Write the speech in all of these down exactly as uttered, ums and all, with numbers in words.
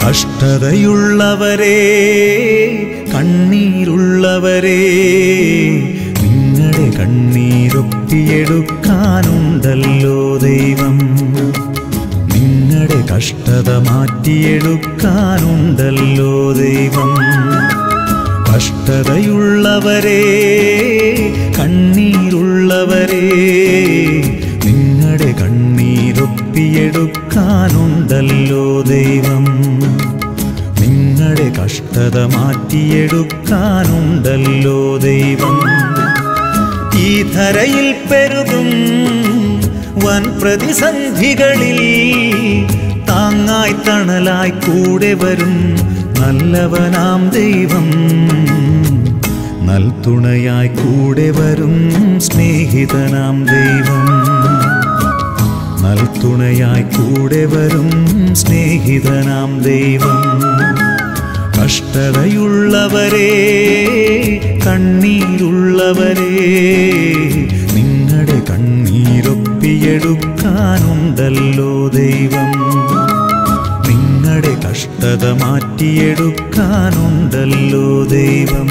കഷ്ടതയുള്ളവരെ കണ്ണീരുള്ളവരെ നിങ്ങളുടെ കണ്ണീരൊപ്പിയെടുക്കാനുണ്ടല്ലോ ദൈവം. നിങ്ങളുടെ കഷ്ടത മാറ്റിയെടുക്കാനുണ്ടല്ലോ ദൈവം. കഷ്ടതയുള്ളവരെ കണ്ണീരുള്ളവരെ നിങ്ങളുടെ കണ്ണീരൊപ്പിയെടുക്കാനുണ്ടല്ലോ ദൈവം. നിങ്ങളുടെ കഷ്ടത മാറ്റിയെടുക്കാനുണ്ടല്ലോ ദൈവം. ഈ ധരയിൽ പെരുകും വൻ പ്രതിസന്ധികളിൽ താങ്ങായി തണലായി കൂടെ വരും നല്ലവനാം ദൈവം. നൽതുണയായി കൂടെ വരും സ്നേഹിതനാം ദൈവം. നൽതുണയായി കൂടെ വരും സ്നേഹിതനാം ദൈവം. കഷ്ടതയുള്ളവരെ കണ്ണീരുള്ളവരെ നിങ്ങളുടെ കണ്ണീരൊപ്പിയെടുക്കാനുണ്ടല്ലോ ദൈവം. നിങ്ങളുടെ കഷ്ടത മാറ്റിയെടുക്കാനുണ്ടല്ലോ ദൈവം.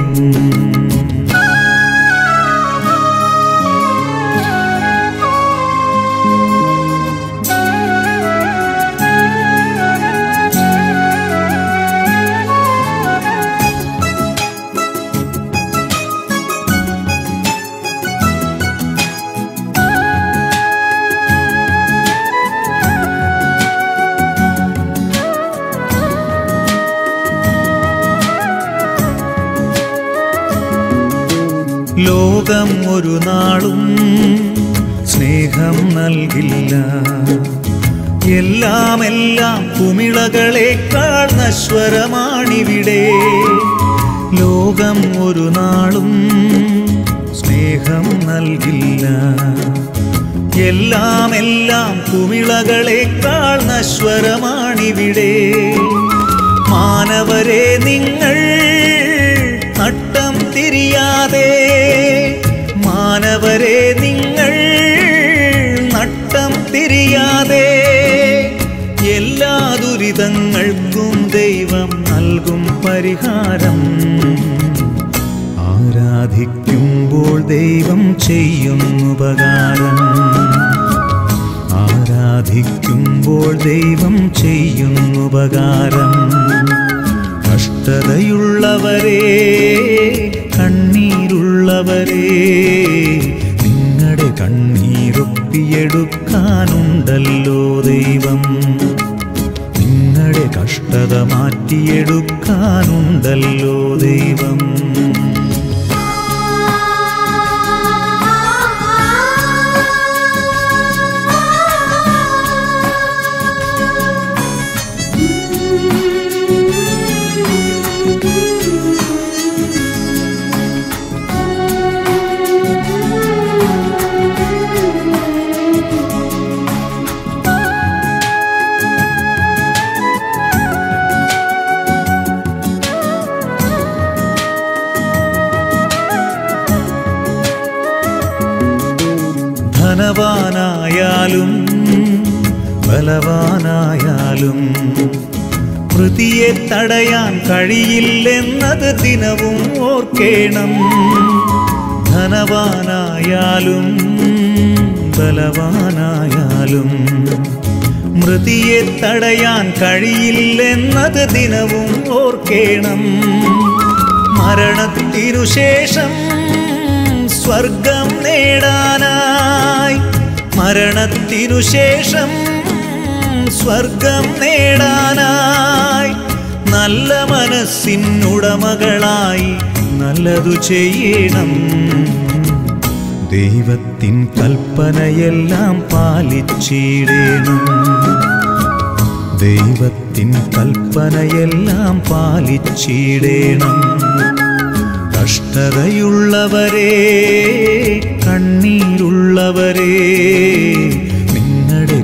ലോകം ഒരു നാളും സ്നേഹം നൽകില്ല. എല്ലാം എല്ലാം കുമിളകളേക്കാൾ നശ്വരമാണിവിടെ. ലോകം ഒരു നാളും സ്നേഹം നൽകില്ല. എല്ലാം എല്ലാം കുമിളകളേക്കാൾ നശ്വരമാണിവിടെ. മാനവരെ നിങ്ങൾ നട്ടം തിരിയാതെ, മാനവരെ നിങ്ങൾ നട്ടം തിരിയാതെ എല്ലാ ദുരിതങ്ങൾക്കും ദൈവം നൽകും പരിഹാരം. ആരാധിക്കുമ്പോൾ ദൈവം ചെയ്യുന്നുപകാരം. ആരാധിക്കുമ്പോൾ ദൈവം ചെയ്യുന്നുപകാരം. കഷ്ടതയുള്ളവരെ കണ്ണീരുള്ളവരെ നിങ്ങളുടെ കണ്ണീരൊപ്പിയെടുക്കാനുണ്ടല്ലോ ദൈവം. നിങ്ങളുടെ കഷ്ടത മാറ്റിയെടുക്കാനുണ്ടല്ലോ ദൈവം. ധനവാനായാലും ബലവാനായാലും വൃതിയെ തടയാൻ കഴിയില്ലെന്നത് ദിനവും ഓർക്കേണം. ധനവാനായാലും ബലവാനായാലും വൃതിയെ തടയാൻ കഴിയില്ലെന്നത് ദിനവും ഓർക്കേണം. മരണത്തിനു ശേഷം സ്വർഗം നേടാനായി, മരണത്തിനു ശേഷം സ്വർഗം നേടാനായി നല്ല മനസ്സിനുടമകളായി നല്ലതു ചെയ്യണം. ദൈവത്തിൻ കൽപ്പനയെല്ലാം പാലിച്ചിടണം. ദൈവത്തിൻ കൽപ്പനയെല്ലാം പാലിച്ചിടണം. കഷ്ടതയുള്ളവരെ കണ്ണീരുള്ളവരെ നിങ്ങളുടെ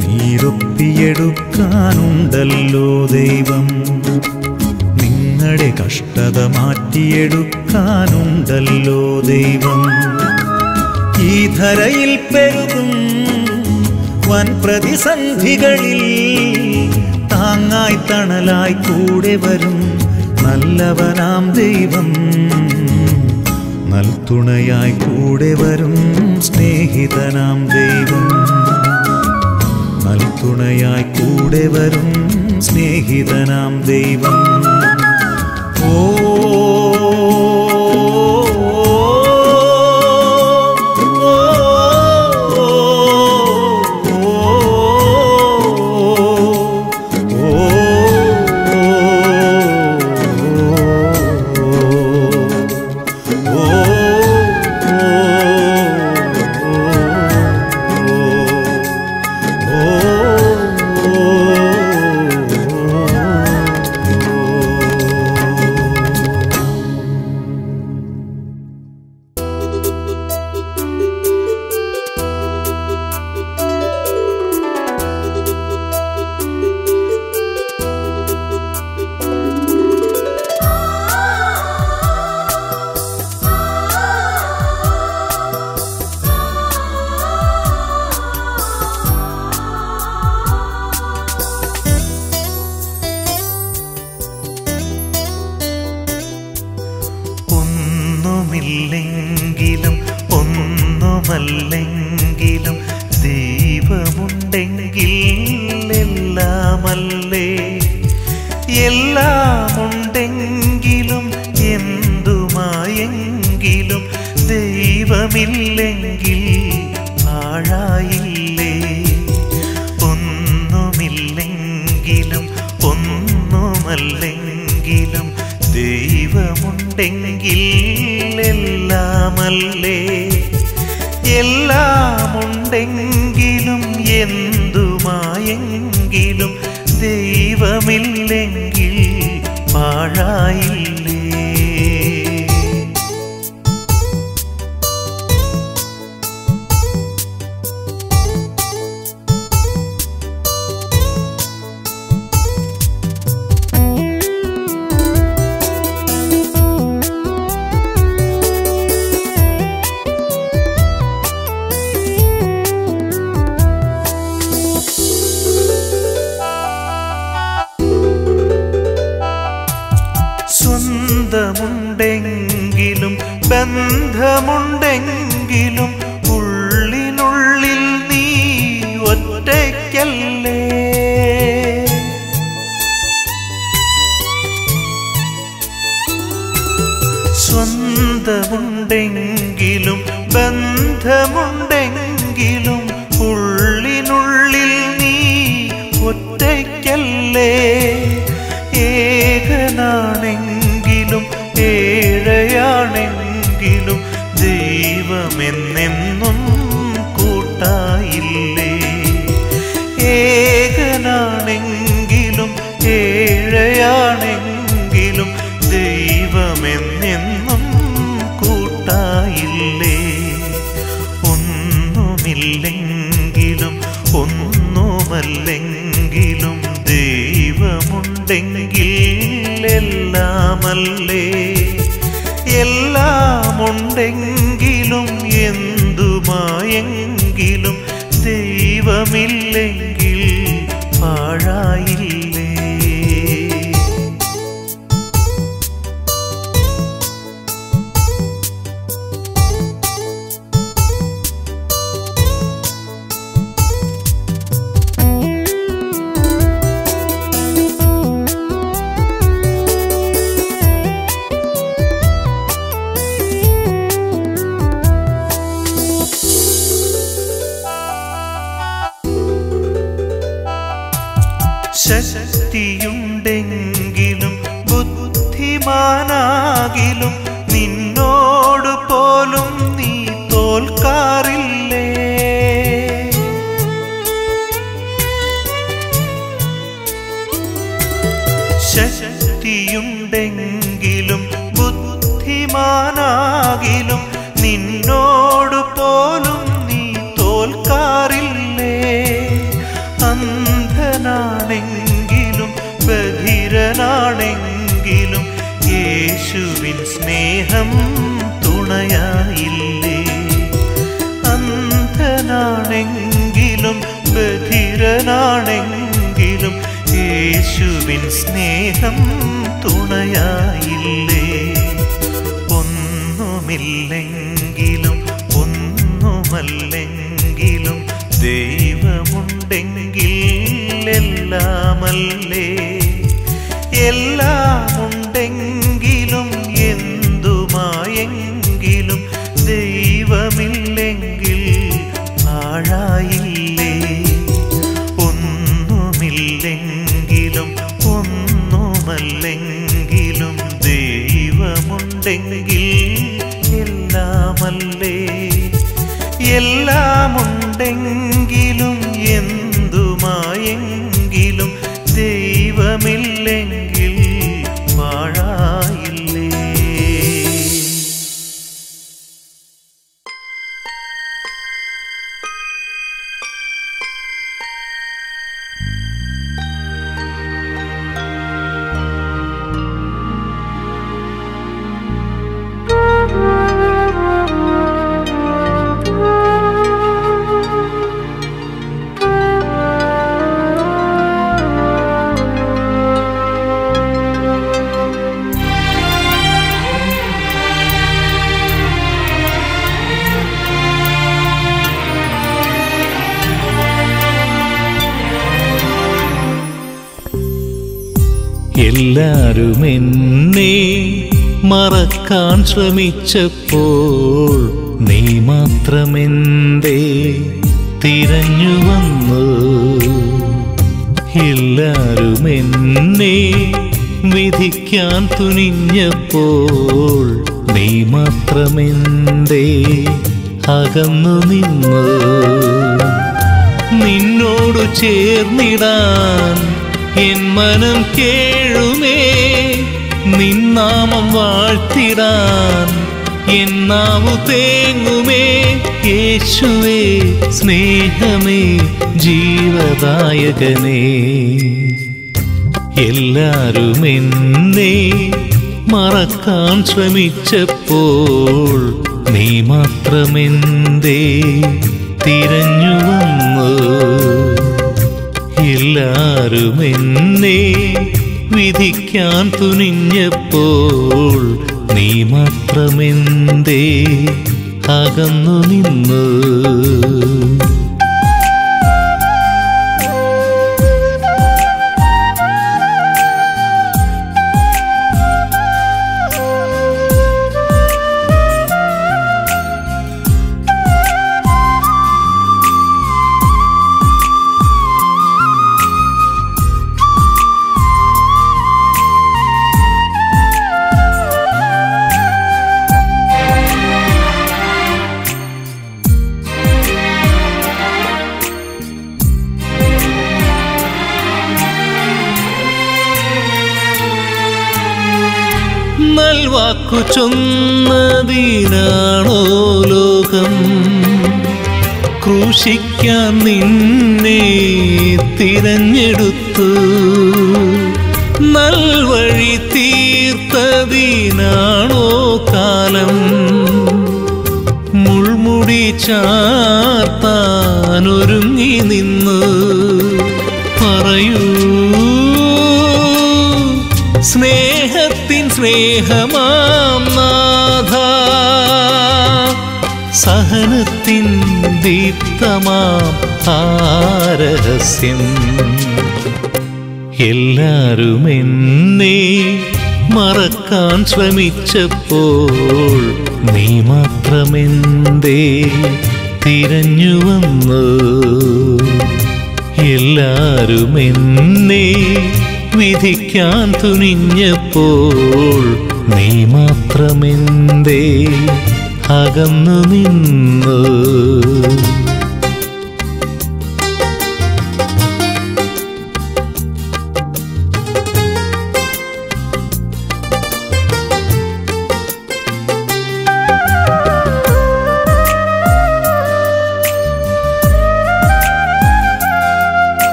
കണ്ണീരൊപ്പിയെടുക്കാനുണ്ടല്ലോ ദൈവം. നിങ്ങളുടെ കഷ്ടത മാറ്റിയെടുക്കാനുണ്ടല്ലോ ദൈവം. ഈ ധരയിൽ പെരുകും വൻ പ്രതിസന്ധികളിൽ താങ്ങ താങ്ങായി തണലായി കൂടെ വരും നല്ലവനാം ദൈവം, നൽതുണയായി കൂടെ വരും സ്നേഹിതനാം ദൈവം, നൽതുണയായി കൂടെ വരും സ്നേഹിതനാം ദൈവം. ഓ ഒന്നുമില്ലെങ്കിലും ഒന്നുമല്ലെങ്കിലും ദൈവമുണ്ടെങ്കിൽ എല്ലാമല്ലേ, എല്ലാമുണ്ടെങ്കിലും എന്തുമായെങ്കിലും ദൈവമില്ലെങ്കിൽ പാഴായില്ലേ. ഒന്നുമില്ലെങ്കിലും ഒന്നുമല്ലെങ്കിലും ദൈവമുണ്ടെങ്കിൽ എല്ലാമല്ലേ, എല്ലാമുണ്ടെങ്കിലും എന്തുമായെങ്കിലും ദൈവമില്ലെങ്കിൽ പാഴായില്ലേ. സ്വന്തമുണ്ടെങ്കിലും ബന്ധമുണ്ടെങ്കിലും ഉള്ളിനുള്ളിൽ നീ ഒറ്റയ്ക്കല്ലേ. സ്വന്തമുണ്ടെങ്കിലും ബന്ധമുണ്ടെങ്കിലും ഉള്ളിനുള്ളിൽ നീ ഒറ്റയ്ക്കല്ലേ. ഏകനാണെങ്കിലും ഏഴയാണെങ്കിലും ദൈവമെന്നെന്നും കൂട്ടായില്ലേ. ഏകനാണെങ്കിലും ഏഴയാണെങ്കിലും ദൈവമെന്നെന്നും കൂട്ടായില്ലേ. ഒന്നുമില്ലെങ്കിലും ഒന്നുമല്ലെങ്കിലും ദൈവമുണ്ടെങ്കിൽ എല്ലാമല്ലേ, എല്ലാമുണ്ടെങ്കിലും എന്തുമായെങ്കിലും ദൈവമില്ലെങ്കിൽ പാഴായില്ലേ. ശക്തിയുണ്ടെങ്കിലും ബുദ്ധിമാനാകിലും നിന്നോട് പോലും നീ തോൽക്കാറില്ലേ. ശക്തിയുണ്ടെങ്കിലും ബുദ്ധിമാനാകിലും നിന്നോട് പോലും നീ തോൽക്കാറില്ലേ. അന്ധനാണെങ്കിലും ബധിരനാണെങ്കിലും യേശുവിൻ സ്നേഹം തുണയായില്ലേ. അന്ധനാണെങ്കിലും ബധിരനാണെങ്കിലും യേശു യേശുവിൻ സ്നേഹം തുണയായില്ലേ? ഒന്നുമില്ലെങ്കിലും ഒന്നുമല്ലെങ്കിലും ദൈവമുണ്ടെങ്കിൽ എല്ലാമല്ലേ? എല്ലാമുണ്ടെങ്കിലും എന്തുമായെങ്കിലും ദൈവമില്ലെങ്കിൽ പാഴായില്ലേ? ഒന്നുമില്ലെങ്കിലും ഒന്നുമല്ലെങ്കിലും ദൈവമുണ്ടെങ്കിൽ എല്ലാമല്ലേ? എല്ലാമുണ്ടെങ്കിലും എന്തുമായെങ്കിലും ദൈവമില്ലെങ്കിൽ പാഴായില്ലേ? എല്ലാരും എന്നെ മറക്കാൻ ശ്രമിച്ചപ്പോൾ നീ മാത്രമെന്തേ തിരഞ്ഞു വന്നു? എല്ലാരും എന്നെ വിധിക്കാൻ തുനിഞ്ഞപ്പോൾ നീ മാത്രമെന്തേ അകന്നു നിന്നു? നിന്നോട് ചേർന്നിടാൻ എൻ മനം കേഴുമേ, നിന്നാമം വാഴ്ത്തിടാൻ എൻ നാവു തേങ്ങുമേ. യേശുവേ സ്നേഹമേ ജീവദായകനേ, എല്ലാരും എന്നെ മറക്കാൻ ശ്രമിച്ചപ്പോൾ നീ മാത്രമെന്തേ തിരഞ്ഞു വന്നു? എല്ലാരും എന്നെ വിധിക്കാൻ തുനിഞ്ഞപ്പോൾ നീ മാത്രമെന്തേ അകന്നു നിന്നു? നൽവാക്കു ചൊന്നതിനാണോ ലോകം ക്രൂശിക്കാൻ നിന്നെ തിരഞ്ഞെടുത്തു? നൽവഴി തീർത്തതിനാണോ കാലം മുൾമുടി ചാർത്താനൊരുങ്ങി നിന്നു? പറയൂ സ്നേഹത്തിൻ സ്നേഹമാം നാഥ, സഹനത്തിൻ ദീപ്തമാം ആരഹസ്യം. എല്ലാരും എന്നെ മറക്കാൻ ശ്രമിച്ചപ്പോൾ നീ മാത്രമെന്തേ തിരഞ്ഞു വന്നു? എല്ലാരും എന്നെ വിധിക്കാൻ തുനിഞ്ഞപ്പോൾ നീ മാത്രമെന്തേ അകന്നു നിന്നു?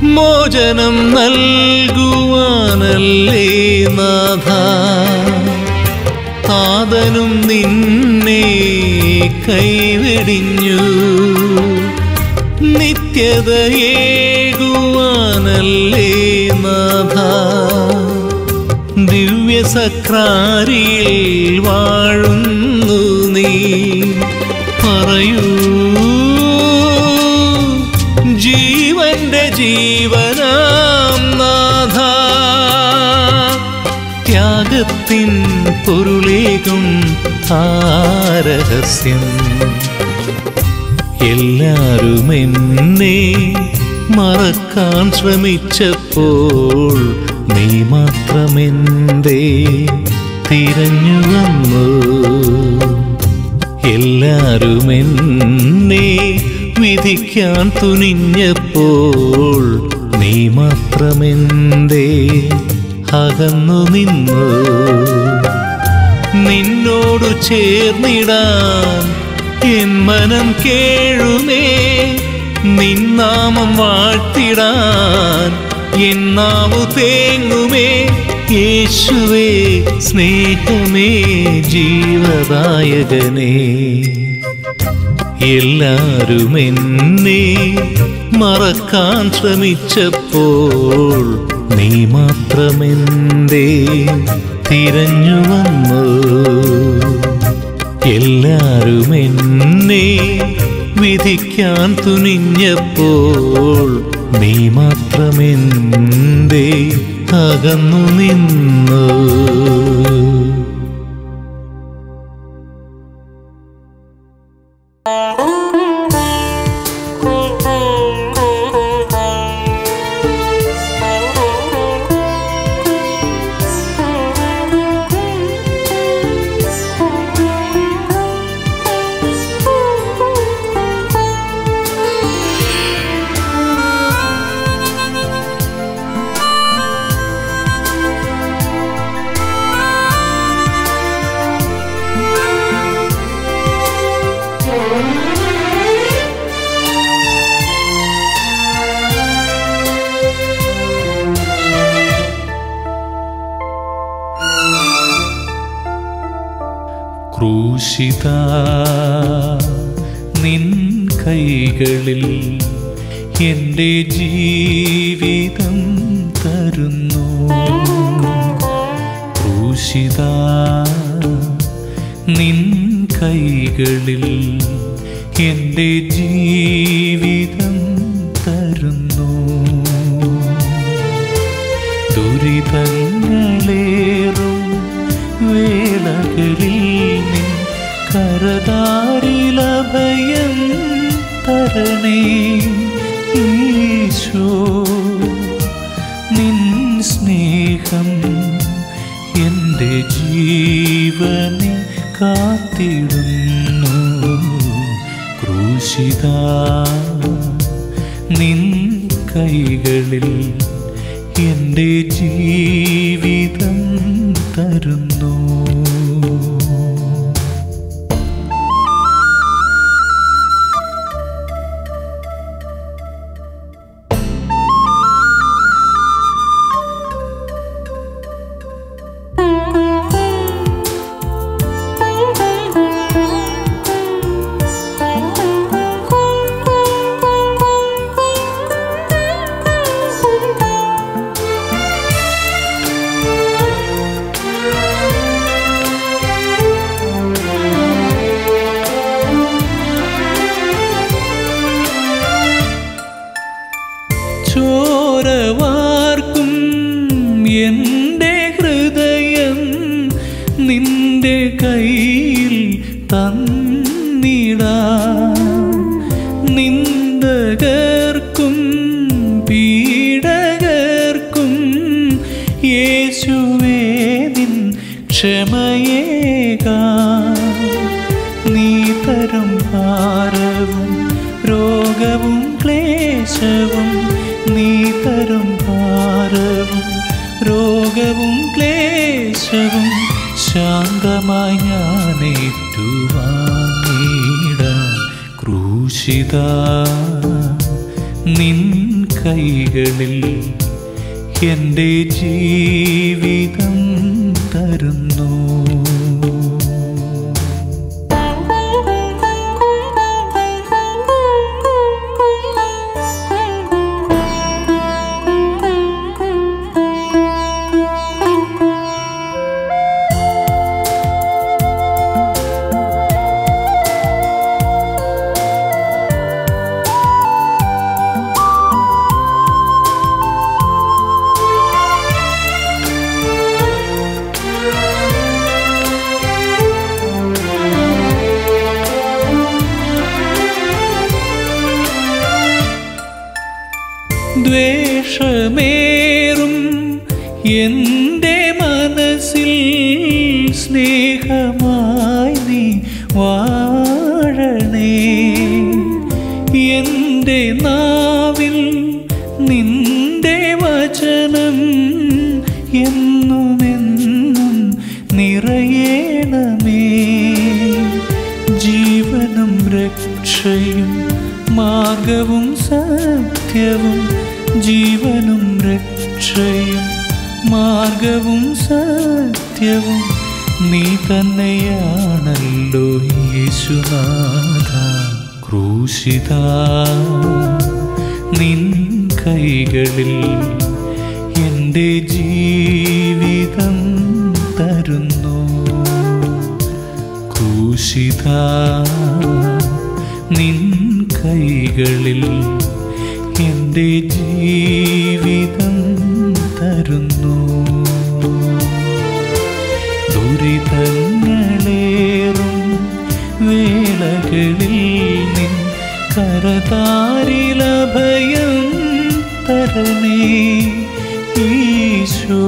മോചനം നൽകുവാനല്ലേ നാഥ താതനും നിന്നെ കൈവെടിഞ്ഞു നിത്യതയേകുവാനല്ലേ നാഥ ദിവ്യസക്രാരിയിൽ വാഴുന്നു നീ പറയൂ ജീവന്റെ ജീവനാം നാഥ ത്യാഗത്തിൻ പൊരുളേകും ആ രഹസ്യം എല്ലാരും എന്നെ മറക്കാൻ ശ്രമിച്ചപ്പോൾ നീ മാത്രമെന്തേ തിരഞ്ഞു വന്നു എല്ലാരും എന്നെ വിധിക്കാൻ തുനിഞ്ഞപ്പോൾ നീ മാത്രമെന്തേ അകന്നു നിന്നു നിന്നോടു ചേർന്നിടാൻ എൻ മനം കേഴുമേ നിന്നാമം വാഴ്ത്തിടാൻ എൻ നാവു തേങ്ങുമേ യേശുവേ സ്നേഹമേ ജീവദായകനേ എല്ലാരും എന്നെ മറക്കാൻ ശ്രമിച്ചപ്പോൾ നീ മാത്രമെന്തേ തിരഞ്ഞു വന്നു എല്ലാരും എന്നെ വിധിക്കാൻ തുനിഞ്ഞപ്പോൾ നീ മാത്രമെന്തേ അകന്നു നിന്നു ക്രൂശിതാ നിൻ കൈകളിൽ എൻ്റെ ജീവിതം തരുന്നു ക്രൂശിതാ നിൻ കൈകളിൽ എൻ്റെ ജീവിതം തരുന്നു ദുരിതങ്ങളേറും വേളകളിൽ നിൻ കരതാരിലഭയം തരണേ ഈശോ നിൻ സ്നേഹം എൻ്റെ ജീവനെ കാത്തിടുന്നു ക്രൂശിതാ നിൻ കൈകളിൽ എൻ്റെ ജീവിതം തരുന്നു ചോരവാർക്കും എൻ്റെ ഹൃദയം നിന്റെ കയ്യിൽ തന്നിടാം നിന്ദകർക്കും പീഡകർക്കും യേശുവേ നിൻ ക്ഷമയേകാം നീ തരും ഭാരവും രോഗവും ക്ലേശവും നീ തരും ഭാരവും രോഗവും ക്ലേശവും ശാന്തമായി ഞാൻ ഏറ്റുവാങ്ങിടാം ക്രൂശിതാ നിൻ കൈകളിൽ എൻ്റെ ജീവിതം തരുന്നു. ദ്വേഷമേറും എൻ്റെ മനസ്സിൽ സ്നേഹമായി നീ വാഴണേ. എൻ്റെ നാവിൽ നിന്റെ വചനം എന്നുമെന്നും നിറയണമേ. ജീവനും രക്ഷയും മാർഗവും സത്യവും, ജീവനും രക്ഷയും മാർഗവും സത്യവും നീ തന്നെയാണല്ലോ യേശുനാഥ. ക്രൂശിതാ നിൻ കൈകളിൽ എൻ്റെ ജീവിതം തരുന്നു. ക്രൂശിതാ നിൻ കൈകളിൽ എൻ്റെ ജീവിതം തരുന്നു. ദുരിതങ്ങളേറും വേളകളിൽ നിൻ കരതാരിലഭയം തരണേ. ഈശോ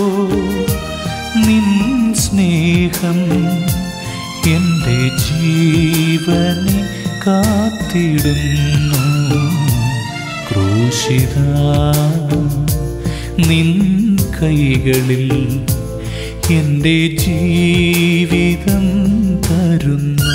നിൻ സ്നേഹം എൻ്റെ ജീവനെ കാത്തിടുന്നു. ക്രൂശിതാ നിൻ കൈകളിൽ എൻ്റെ ജീവിതം തരുന്നു.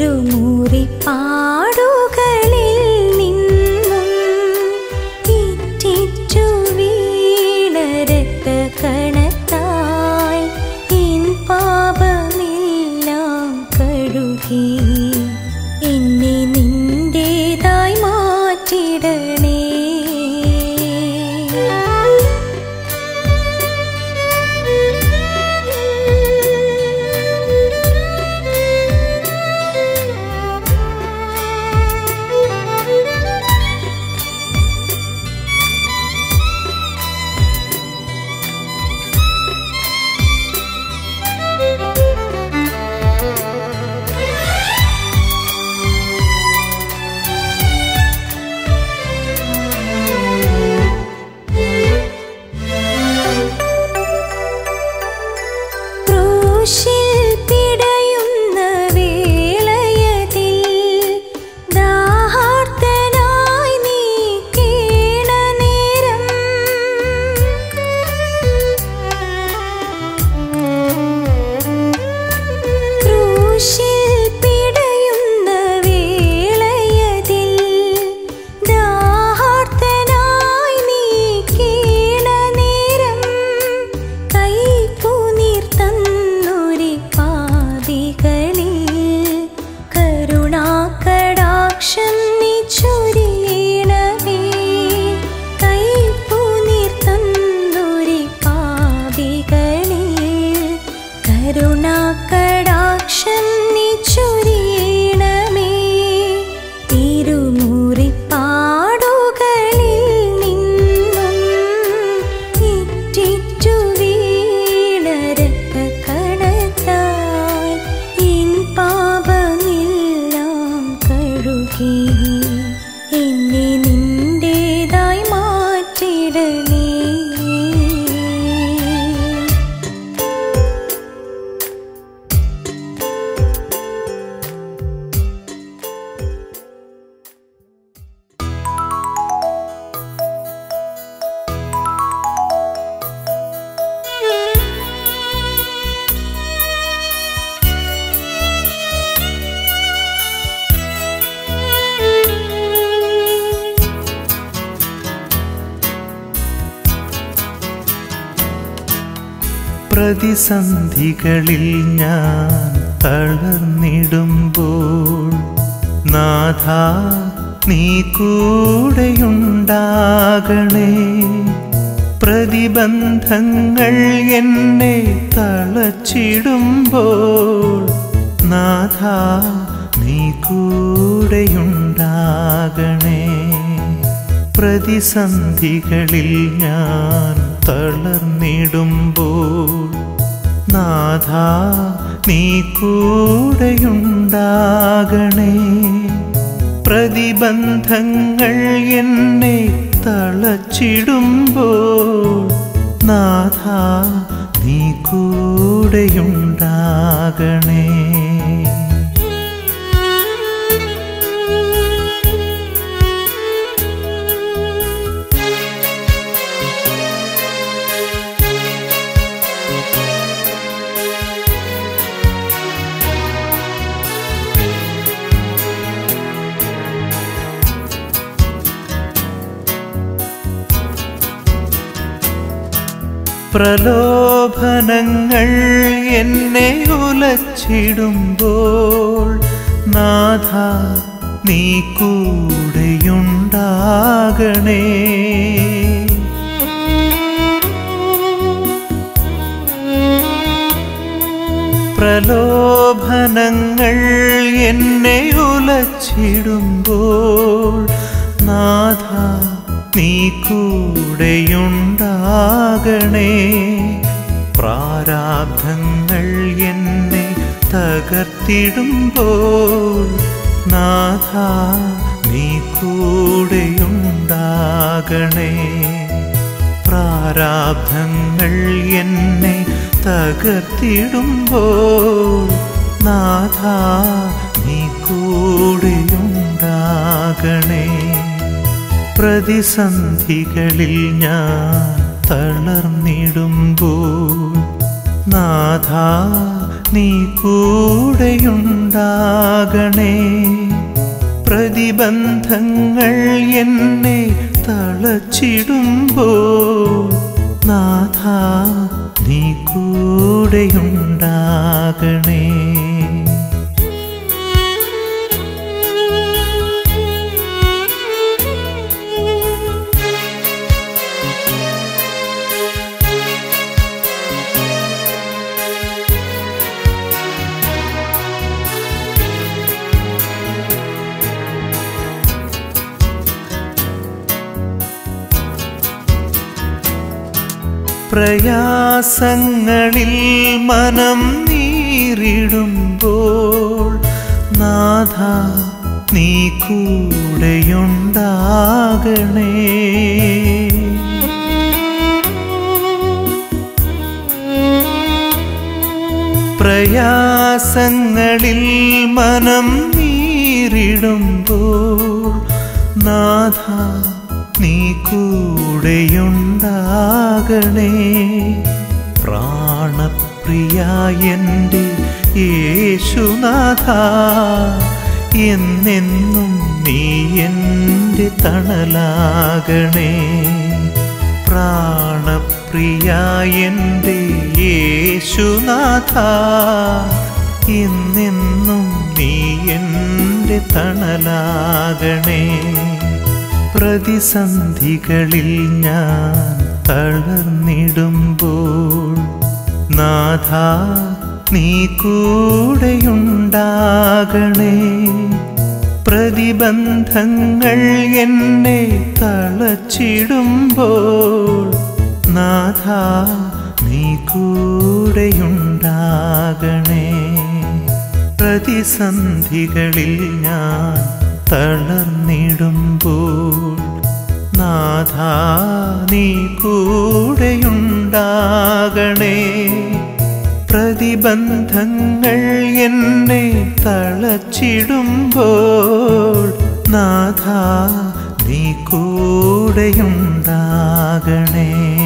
തിരുമുറിപ്പാടുകളിൽ നിന്നും ഇറ്റിറ്റു വീണ രക്തകണത്താൽ എൻ പാപമെല്ലാം കഴുകി എന്നെ നിന്റേതായി മാറ്റിടണേ. കരുണാകടാക്ഷം നീ ചൊരിയണമേ. തിരുമുറിപ്പാടുകളിൽ നിന്നും ഇറ്റിറ്റു വീണ രക്തകണത്താൽ എൻ പാപമെല്ലാം കഴുകി എന്നെ നിന്റേതായി മാറ്റിടണേ. പ്രതിസന്ധികളിൽ ഞാൻ തളർന്നിടുമ്പോൾ നാഥാ നീ കൂടെയുണ്ടാകണേ. പ്രതിബന്ധങ്ങൾ എന്നെ തളച്ചിടുമ്പോൾ നാഥാ നീ കൂടെയുണ്ടാകണേ. പ്രതിസന്ധികളിൽ ഞാൻ തളർന്നിടുമ്പോൾ നാഥാ നീ കൂടെയുണ്ടാകണേ. പ്രതിബന്ധങ്ങൾ എന്നെ തളച്ചിടുമ്പോൾ നാഥാ നീ കൂടെയുണ്ടാകണേ. പ്രലോഭനങ്ങൾ എന്നെ ഉലച്ചിടുമ്പോൾ നാഥാ നീ കൂടെയുണ്ടാകണേ. പ്രലോഭനങ്ങൾ എന്നെ ഉലച്ചിടുമ്പോൾ നാഥാ നീ കൂടെയുണ്ടാകണേ. പ്രാരാബ്ധങ്ങൾ എന്നെ തകർത്തിടുമ്പോൾ നാഥാ നീ കൂടെയുണ്ടാകണേ. പ്രാരാബ്ധങ്ങൾ എന്നെ തകർത്തിടുമ്പോൾ നാഥാ നീ കൂടെയുണ്ടാകണേ. പ്രതിസന്ധികളിൽ ഞാൻ തളർന്നിടുമ്പോൾ നാഥാ നീ കൂടെയുണ്ടാകണേ. പ്രതിബന്ധങ്ങൾ എന്നെ തളച്ചിടുമ്പോൾ നാഥാ നീ കൂടെയുണ്ടാകണേ. പ്രയാസങ്ങളിൽ മനം നീറിടുമ്പോൾ നാഥാ നീ കൂടെയുണ്ടാകണേ. പ്രയാസങ്ങളിൽ മനം നീറിടുമ്പോൾ നാഥാ നീ കൂടെയുണ്ടാകണേ. പ്രാണപ്രിയ എൻ്റെ യേശുനാഥാ എന്നെന്നും നീ എൻ്റെ തണലാകണേ. പ്രാണപ്രിയ എൻ്റെ യേശുനാഥാ എന്നെന്നും നീ എൻ്റെ തണലാകണേ. പ്രതിസന്ധികളിൽ ഞാൻ തളർന്നിടുമ്പോൾ നാഥാ നീ കൂടെയുണ്ടാകണേ. പ്രതിബന്ധങ്ങൾ എന്നെ തളച്ചിടുമ്പോൾ നാഥാ നീ കൂടെയുണ്ടാകണേ. പ്രതിസന്ധികളിൽ ഞാൻ തളർന്നിടുമ്പോൾ നാഥാ നീ കൂടെയുണ്ടാകണേ. പ്രതിബന്ധങ്ങൾ എന്നെ തളച്ചിടുമ്പോൾ നാഥാ നീ കൂടെയുണ്ടാകണേ.